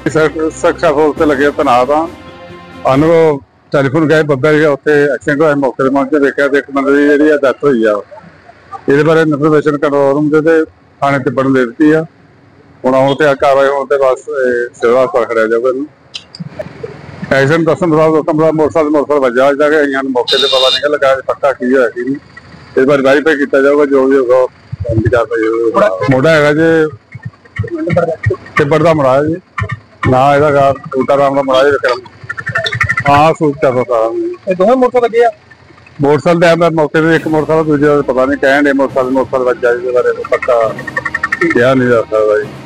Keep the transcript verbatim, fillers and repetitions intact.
सुरक्षा फोर्स से लगे तैनात हाँ अनु टैलीफोन गए बब्बे उत्थे एक्सीडेंट होया मौके पर पहुंचे देखा तो एक बंदे की जी डैथ हुई है ये बारे इन्फॉर्मेशन कंट्रोल रूम से थाने तिब्बड़ दे दी है हुण आउण ते कार्रवाई होने के बाद सिविल हस्पताल खड़िया जाऊगा एक्सीडेंट दसन मुताबिक दसन मुताबिक मोटरसाइकिल मोटरसाइकिल वजा जाके अं मौके पर पता नहीं लगा पक्का की होया कि नहीं इस बार वेरीफाई किया जाऊगा जो भी होगा मुंडा है जी तिब्बड़ का मुंडा है जी ना यदा बूटा राम का मुंडा जी विक्रम हाँ सूट कर दोवें मोटरसाइकिल मोटरसाइकिल मौके पर एक मोटरसाइकिल दूजे पता नहीं कहन मोटरसाइकिल मोटरसाइकिल वजा बारे पक्का क्या नहीं जा सकता जी।